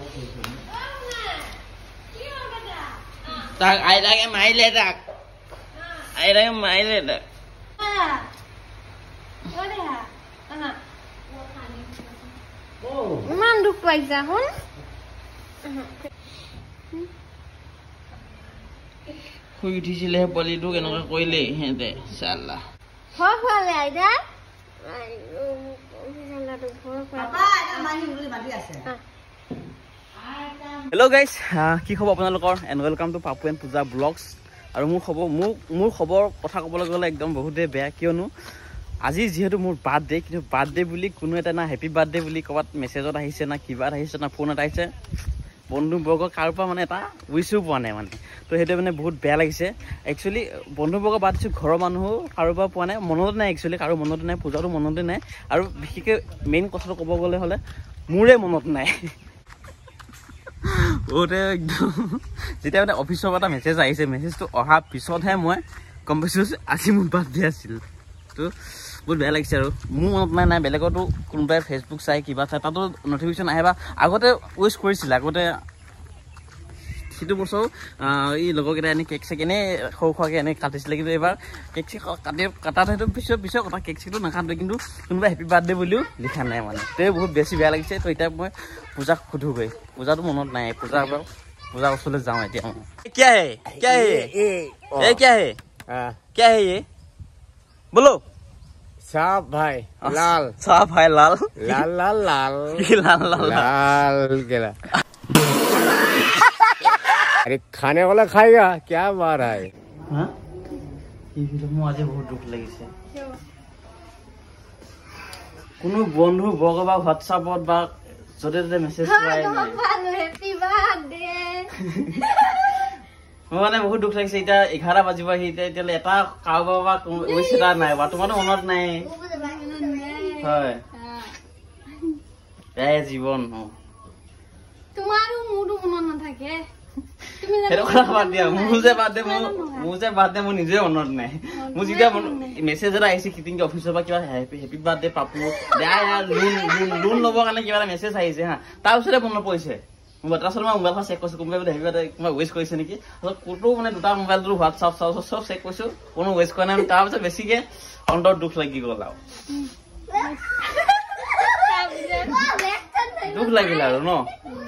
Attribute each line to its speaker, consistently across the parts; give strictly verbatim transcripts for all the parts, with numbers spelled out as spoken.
Speaker 1: Tak, ai dah cái máy lên tak. Ai dah cái máy lên tak.
Speaker 2: Iman duখ পাইছা হন
Speaker 1: শুই উঠিছিলে পলিটো কেনেকৈ কৰিলে হেতে চাল্লা
Speaker 2: হয় হয় আইদা
Speaker 1: হেল্ল' গাইজ কি খবৰ আপোনালোকৰ and welcome to Papu and Puja vlogs আৰু মোৰ খবৰ মোক মোৰ খবৰ কথা ক'বলৈ গ'লে একদম বহুতেই বেয়া কিয়নো আজি যিহেতু মোৰ বাৰ্থডে কিন্তু বাৰ্থডে বুলি কোনো এটা না হেপী বাৰ্থডে বুলি ক'ৰবাত মেছেজত আহিছে না কিবা আহিছে না ফোন এটা আহিছে বন্ধুবৰ্গ কাৰোৰ পৰা মানে এটা উইচো পোৱা নাই মানে তো সেইটো মানে বহুত বেয়া লাগিছে একচুৱেলি বন্ধুবৰ্গ বাদ দিছোঁ ঘৰৰ মানুহো কাৰোৰ পৰা পোৱা নাই মনত নাই একচুৱেলি কাৰো মনত নাই পূজাটো মনতে নাই আৰু বিশেষকৈ মেইন কথাটো ক'ব গ'লে হ'লে মোৰে মনত নাই বহুতে একদম যেতিয়া মানে অফিচৰ পৰা এটা মেছেজ আহিছে মেছেজটো অহাৰ পিছতহে মই গম পাইছোঁ আজি মোৰ বাৰ্থডে আছিল তো বহুত বেয়া লাগিছে আৰু মোৰ মনত নাই নাই বেলেগতো কোনোবাই ফেচবুক চাই কিবা চাই তাতো নটিফিকেশ্যন আহে বা আগতে উইচ কৰিছিলে আগতে সিটো বছৰ এই লগৰকেইটা এনেই কেক চেক এনেই সৰু খোৱাকৈ এনেই কাটিছিলে কিন্তু এইবাৰ কেক চেক কাটি কাটাত সেইটো পিছৰ পিছৰ কথা কেক চেকটো নাকাটোৱে কিন্তু কোনোবাই হেপী বাৰ্থডে বুলিও লিখা নাই মানে তো বহুত বেছি বেয়া লাগিছে তো এতিয়া মই পূজাক সোধোগৈ পূজাটো মনত নাই পূজাৰ পৰা পূজাৰ ওচৰলৈ যাওঁ এতিয়া কিয়া হে কিয়া হে এই কিয়া হে কিয়া হে ये बोलो
Speaker 3: साहब भाई लाल
Speaker 1: साहब भाई लाल
Speaker 3: लाल लाल लाल
Speaker 1: लाल लाल
Speaker 3: लाल केला अरे खाने वाला खाएगा क्या मार है
Speaker 1: हाँ ये फिल्म मुझे बहुत दुख लगी से कोनो बंधु बगवा व्हाट्सएपत बा जते जते मेसेज कराय
Speaker 2: ভালো হ্যাপি বার্থডে
Speaker 1: মানে বহুত দুখ লাগিছে এটা এঘাৰ বাজিব আহিতে তেলে এটা কাউবা বা ওইছেটা নাই বা তোমার মনত নাই হয় এই জীবন
Speaker 2: তোমারও মুডু মনত না থাকে তুমি
Speaker 1: হেটো কথা বাদ দিয়া মোৰ যে বাদ দে মোৰ যে বাদ দে মোৰ নিজে মনত নাই মোৰ যেতিয়া মেছেজ এটা আহিছে কিটিংকে অফিচৰ পৰা কিবা হেপী বাৰ্থডে পাপু দেয়া লোন লোন ল'ব কাৰণে কিবা মেছেজ আহিছে হা তাৰ ওচৰতে মনত পৰিছে মোবাইল আসলে মই মোবাইলখন চেক কৰিছো কোনোবাই বোলে হেপী বাৰ্থডে কিবা উইচ কৰিছে নেকি ক'তো মানে দুটা মোবাইলটো হোৱাটছআপ চাও চব চেক কৰিছো কোনো উইচ কৰা নাই তাৰপিছত বেছিকে অন্তৰত দুখ লাগি গ'ল আৰু দুখ লাগিল আৰু ন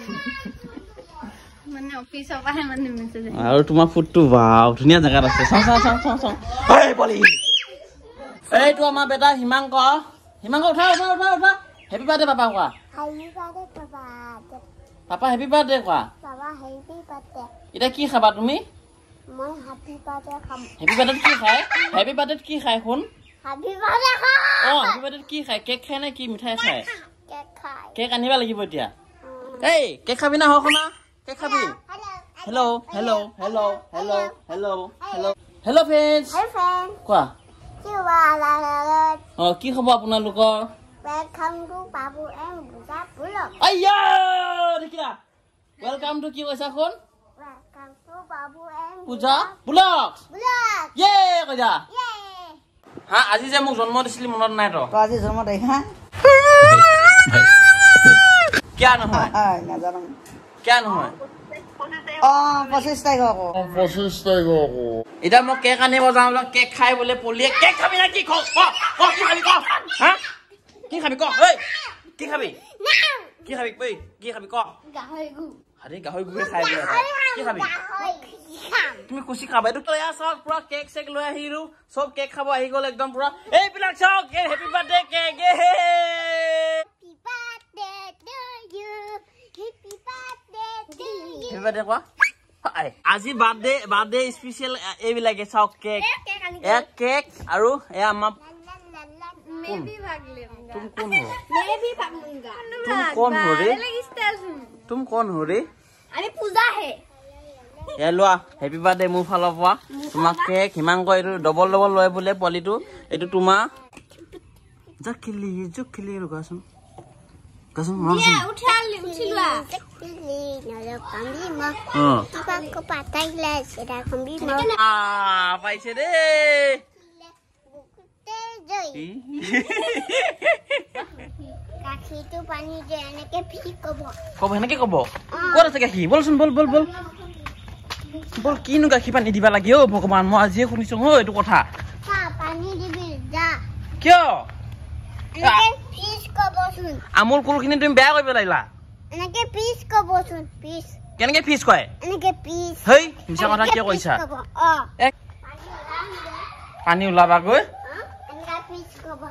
Speaker 2: মানে অফিচৰ পৰা মানে মেছেজ
Speaker 1: আৰু তোমাৰ ফুটটো বাও ধুনীয়া জায়গাত আছে চাও চাও চাও চাও চাও এই বলি এইটো আমাৰ বেটা হিমাংক হিমাংক উঠা উঠা উঠা উঠা হেপী বাৰ্থডে পাপা কোৱা
Speaker 2: happy birthday papa
Speaker 1: papa happy birthday কোৱা
Speaker 2: পাপা হেপী বাৰ্থডে
Speaker 1: এটা কি খাবা তুমি
Speaker 2: মই হেপী বাৰ্থডে খাম
Speaker 1: হেপী বাৰ্থডে কি খায় হেপী বাৰ্থডে কি খায় শুন
Speaker 2: হেপী বাৰ্থডে খাম
Speaker 1: অ হেপী বাৰ্থডে কি খায় কেক খায় নে কি মিঠাই খায়
Speaker 2: কেক খাই
Speaker 1: কেক আনিবা লাগিব এতিয়া এই কেক খাবি না হখনা কেক খাবি hello' hello' hello' hello' hello' hello' hello' friends
Speaker 2: hi friend
Speaker 1: কোৱা
Speaker 2: কি বালা
Speaker 1: অ কি খবৰ আপোনালোকৰ
Speaker 2: welcome to Papu and Puja vlog
Speaker 1: আইয়া দেখিলা ওয়েলকাম টু কি কৈছা কোন
Speaker 2: welcome to Papu and
Speaker 1: Puja vlogs
Speaker 2: vlog
Speaker 1: ইয়ে কৈছা
Speaker 2: ইয়ে
Speaker 1: হা আজি যে মোক জন্ম দিছিলি মনত নাই তো
Speaker 4: আজি জন্ম দেই হা
Speaker 1: কিয় নহয়
Speaker 4: নাজানো
Speaker 1: কিয় নহয়
Speaker 4: অ পঁচিছ তাৰিখ আকৌ
Speaker 3: पच्चीस तारीख को
Speaker 1: এতিয়া মই কেক আনিব যাওঁ বোলে কেক খাই বোলে পলিয়ে কেক খাবি না কি ক ক কি খাবি ক হা কি খাবি ক ঐ কি খাবি কি খাবি ঐ কি খাবি ক
Speaker 2: গাহৰি গু
Speaker 1: আরে গাহৰি গুৱে খাই বোলে কি খাবি
Speaker 2: খাম
Speaker 1: তুমি খুশি খাবা এইটো তই চাওক পুৰা কেক চেক লৈ আহিলো সব কেক খাব আহি গ'ল একদম পুৰা এইবিলাক চাওক এই হেপী বাৰ্থডে কেক এ
Speaker 2: Happy birthday to you. Happy birthday to you.
Speaker 1: Happy birthday কোৱা আজি বাৰ্থডে বাৰ্থডে স্পেচিয়েল এইবিলাকে চাওক কেক এক কেক আৰু এ আমাৰ
Speaker 2: मैं भी भाग लूंगा
Speaker 1: तुम कौन हो
Speaker 2: मैं भी भाग लूंगा
Speaker 1: तुम कौन हो रे
Speaker 2: स्टाइल
Speaker 1: तुम कौन हो रे
Speaker 2: अरे पूजा है
Speaker 1: এ লোৱা হেপী বাৰ্থডে মোৰ ফালৰ পৰা তোমাক কেক হিমাংক এইটো ডবল ডবল লয় বোলে পলিটো এইটো তোমাৰ যা খেলি যা খেলি ৰখাচোন কাচোন মাৰচোন
Speaker 2: उठा ले उठिलवा नलो कांबी म
Speaker 1: অ
Speaker 2: पाको पाताइला सेदा कांबी म
Speaker 1: আ পাইছে দে
Speaker 2: ते जय
Speaker 1: ই
Speaker 2: काखी গাখীৰটো পানী যে এনেকে ফিক কব
Speaker 1: কব সেনেকে কব ক'ত আছে গাখীৰ বলচোন বল বল বল বল কিনো গাখীৰ পানী দিবা লাগে অ' ভগৱান মই আজিয়ে শুনিছো অ' এইটো কথা
Speaker 2: চা পানী দিবি যা
Speaker 1: কিয়
Speaker 2: এনেকে ফিচ কবচোন
Speaker 1: আমুল কুলখিনি তুমি বেয়া কৰিব লাগিলা
Speaker 2: এনেকে ফিচ কবচোন ফিচ
Speaker 1: কেনেকে ফিচ কয়
Speaker 2: এনেকে ফিচ
Speaker 1: হেই মিছা কথা কিয় কৈছা
Speaker 2: অ
Speaker 1: এক পানী ওলাবা গৈ
Speaker 2: এনেকে ফিচ কব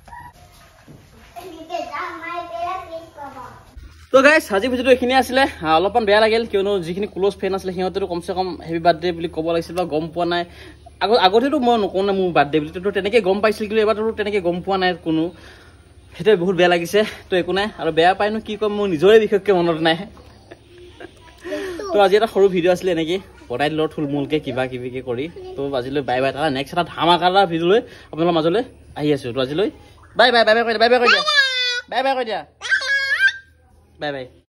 Speaker 2: এনেকে যা মাই বেয়া ফিচ কব
Speaker 1: তো গাইছ আজি ভিডিঅ'টো এইখিনি আছিলে অলপমান বেয়া লাগিল কিয়নো যিখিনি ক্লোজ ফ্ৰেণ্ড আছিলে সিহঁতেতো কমচে কম হেপী বাৰ্থডে বুলি ক'ব লাগিছিল বা গম পোৱা নাই আগত আগতেতো মই নকওঁ নাই মোৰ বাৰ্থডে বুলি তো তেনেকৈ গম পাইছিল কিন্তু এবাৰতো তেনেকৈ গম পোৱা নাই কোনো সেইটোৱে বহুত বেয়া লাগিছে তো একো নাই আৰু বেয়া পাইনো কি ক'ম মোৰ নিজৰে বিশেষকৈ মনত নাই তো আজি এটা সৰু ভিডিঅ' আছিলে এনেকৈ বনাই দিলোঁ থুলমূলকৈ কিবা কিবিকৈ কৰি তো আজিলৈ বাই বাই তাৰ নেক্সট এটা ধামাকাৰ ভিডিঅ' লৈ আপোনালোকৰ মাজলৈ আহি আছোঁ তো আজিলৈ বাই বাই বাই বাই কৈ দিয়া বাই বাই কৈ দিয়া বাই বাই কৈ দিয়া বাই বাই